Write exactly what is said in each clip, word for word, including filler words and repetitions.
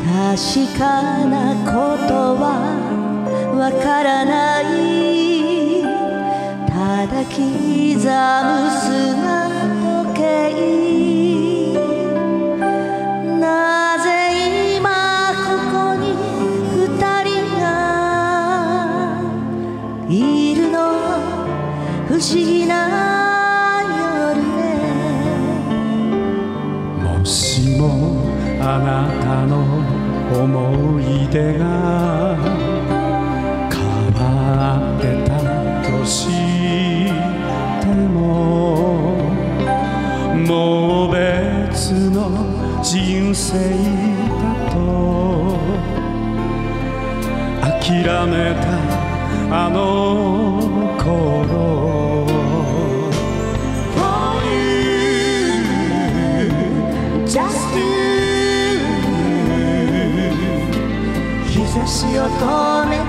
確かなことはわからない。ただ刻む砂時計。なぜ今ここに二人がいるの。不思議な夜ね。 もしもあなたの思い出が変わってたとしても、もう別の人生だと諦めたあの頃。 日差しを止めて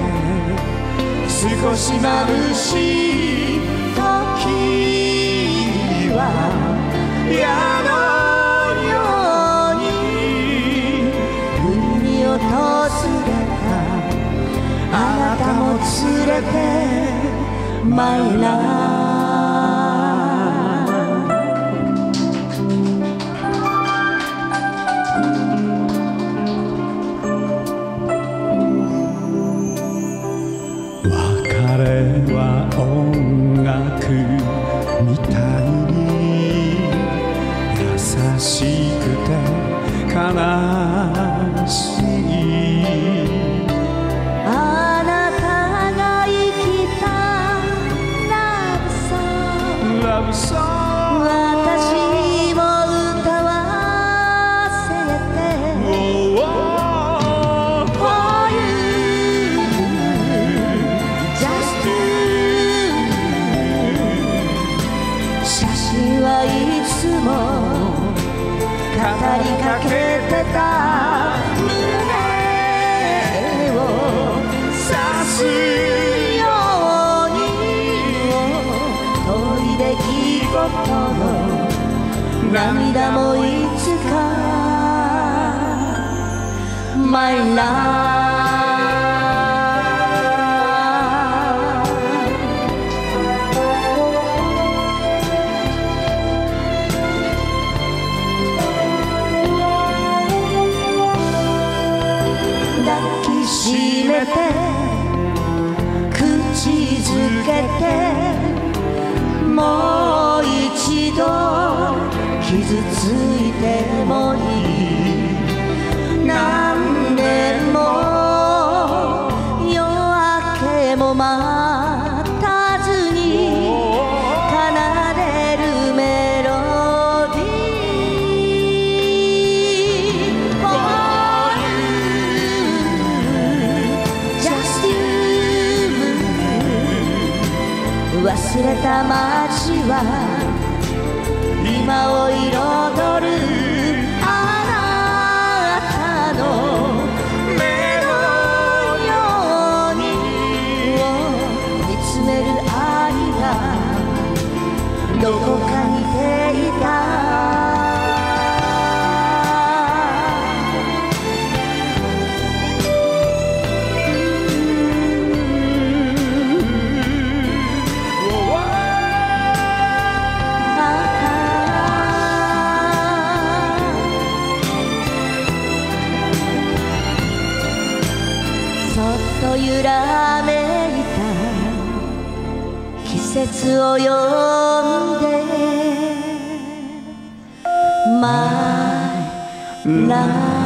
少し眩しい時は矢のように海に訪れたあなたも連れて参ら。 別れは音楽みたいに優しくて悲しい。 あなたが生きたラブソング、 ラブソング、 私も歌わせて。いつも語りかけてた胸を刺すように遠い出来事の涙もいつか My love。閉めて口づけてもう一度傷ついてもいい。何年も夜明けも待たずに奏でるメロディー。忘れた街は今を彩るあなたの目のように見つめる愛がどこかにていた。そっと揺らめいた季節を読んで My love